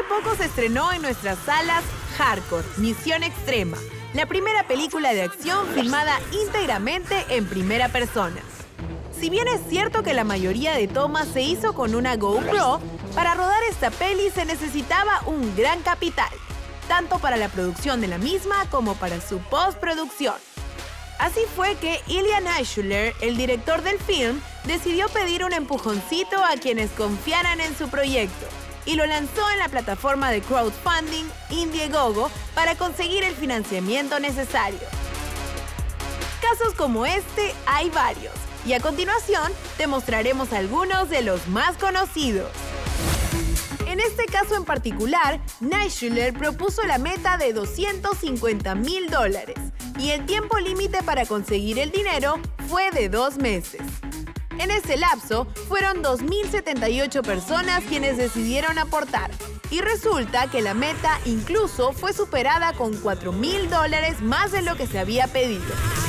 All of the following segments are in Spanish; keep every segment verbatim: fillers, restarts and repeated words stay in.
poco se estrenó en nuestras salas Hardcore, Misión Extrema, la primera película de acción filmada íntegramente en primera persona. Si bien es cierto que la mayoría de tomas se hizo con una GoPro, para rodar esta peli se necesitaba un gran capital, tanto para la producción de la misma como para su postproducción. Así fue que Ilya Naishuller, el director del film, decidió pedir un empujoncito a quienes confiaran en su proyecto y lo lanzó en la plataforma de crowdfunding Indiegogo para conseguir el financiamiento necesario. Casos como este hay varios, y a continuación te mostraremos algunos de los más conocidos. En este caso en particular, Naishuller propuso la meta de doscientos cincuenta mil dólares y el tiempo límite para conseguir el dinero fue de dos meses. En ese lapso, fueron dos mil setenta y ocho personas quienes decidieron aportar y resulta que la meta incluso fue superada con cuatro mil dólares más de lo que se había pedido.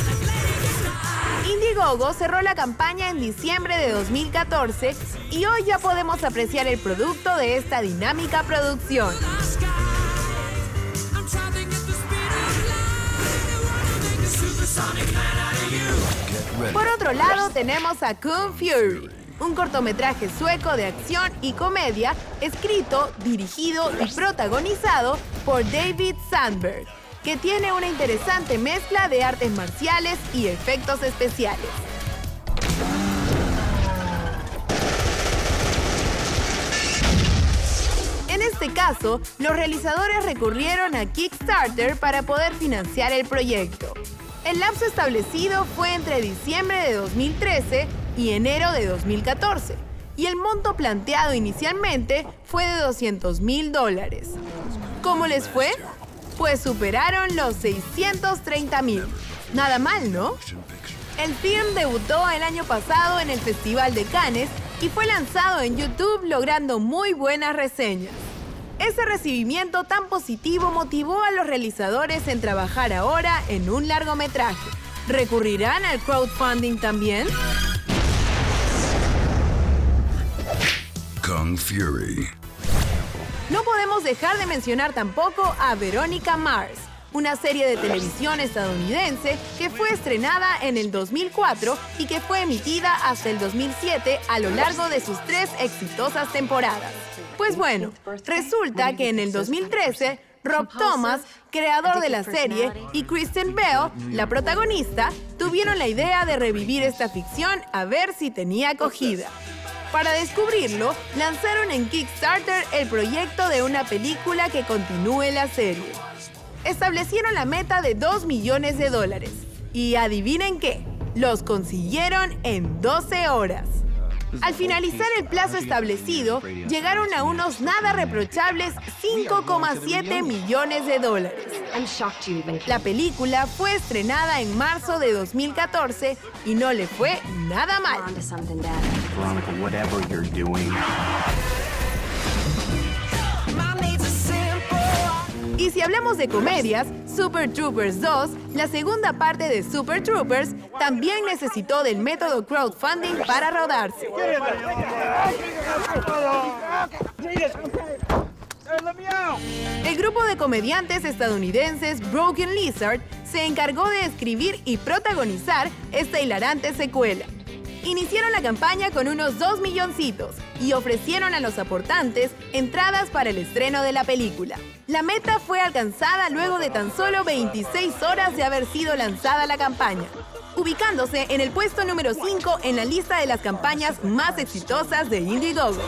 Indiegogo cerró la campaña en diciembre de dos mil catorce y hoy ya podemos apreciar el producto de esta dinámica producción. Por otro lado tenemos a Kung Fury, un cortometraje sueco de acción y comedia escrito, dirigido y protagonizado por David Sandberg, que tiene una interesante mezcla de artes marciales y efectos especiales. En este caso, los realizadores recurrieron a Kickstarter para poder financiar el proyecto. El lapso establecido fue entre diciembre de dos mil trece y enero de dos mil catorce, y el monto planteado inicialmente fue de doscientos mil dólares. ¿Cómo les fue? Pues superaron los seiscientos treinta mil. Nada mal, ¿no? El film debutó el año pasado en el Festival de Cannes y fue lanzado en YouTube logrando muy buenas reseñas. Ese recibimiento tan positivo motivó a los realizadores en trabajar ahora en un largometraje. ¿Recurrirán al crowdfunding también? Kung Fury. No podemos dejar de mencionar tampoco a Veronica Mars, una serie de televisión estadounidense que fue estrenada en el dos mil cuatro y que fue emitida hasta el dos mil siete a lo largo de sus tres exitosas temporadas. Pues bueno, resulta que en el dos mil trece, Rob Thomas, creador de la serie, y Kristen Bell, la protagonista, tuvieron la idea de revivir esta ficción a ver si tenía acogida. Para descubrirlo, lanzaron en Kickstarter el proyecto de una película que continúe la serie. Establecieron la meta de dos millones de dólares. Y adivinen qué, los consiguieron en doce horas. Al finalizar el plazo establecido, llegaron a unos nada reprochables cinco coma siete millones de dólares. La película fue estrenada en marzo de dos mil catorce y no le fue nada mal. Y si hablamos de comedias, Super Troopers dos, la segunda parte de Super Troopers, también necesitó del método crowdfunding para rodarse. El grupo de comediantes estadounidenses Broken Lizard se encargó de escribir y protagonizar esta hilarante secuela. Iniciaron la campaña con unos dos milloncitos y ofrecieron a los aportantes entradas para el estreno de la película. La meta fue alcanzada luego de tan solo veintiséis horas de haber sido lanzada la campaña, ubicándose en el puesto número cinco en la lista de las campañas más exitosas de Indiegogo.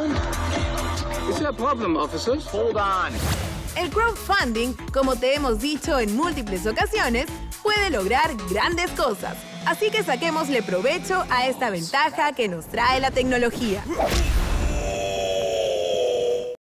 El crowdfunding, como te hemos dicho en múltiples ocasiones, puede lograr grandes cosas. Así que saquémosle provecho a esta ventaja que nos trae la tecnología.